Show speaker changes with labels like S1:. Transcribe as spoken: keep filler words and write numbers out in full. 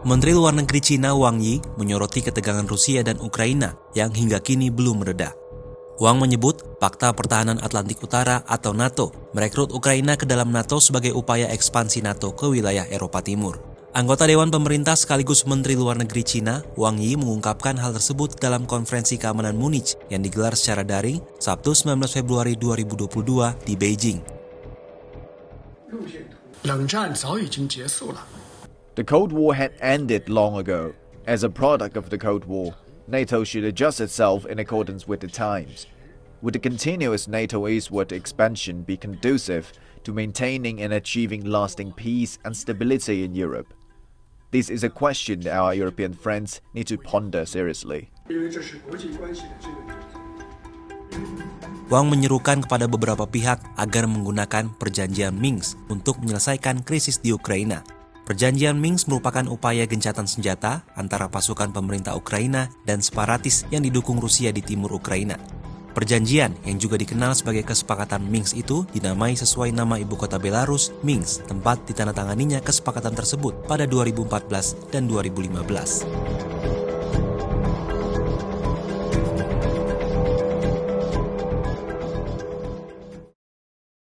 S1: Menteri Luar Negeri Cina Wang Yi menyoroti ketegangan Rusia dan Ukraina yang hingga kini belum mereda. Wang menyebut Pakta Pertahanan Atlantik Utara atau NATO merekrut Ukraina ke dalam NATO sebagai upaya ekspansi NATO ke wilayah Eropa Timur. Anggota Dewan Pemerintah sekaligus Menteri Luar Negeri Cina, Wang Yi mengungkapkan hal tersebut dalam konferensi keamanan Munich yang digelar secara daring Sabtu sembilan belas Februari dua ribu dua puluh dua di Beijing.
S2: The Cold War had ended long ago. As a product of the Cold War, NATO should adjust itself in accordance with the times. Would the continuous NATO eastward expansion be conducive to maintaining and achieving lasting peace and stability in Europe? This is a question that our European friends need to ponder seriously.
S1: Wang menyerukan kepada beberapa pihak agar menggunakan perjanjian Minsk untuk menyelesaikan krisis di Ukraina. Perjanjian Minsk merupakan upaya gencatan senjata antara pasukan pemerintah Ukraina dan separatis yang didukung Rusia di timur Ukraina. Perjanjian yang juga dikenal sebagai kesepakatan Minsk itu dinamai sesuai nama ibu kota Belarus, Minsk, tempat ditandatanganinya kesepakatan tersebut pada dua ribu empat belas dan dua ribu lima belas.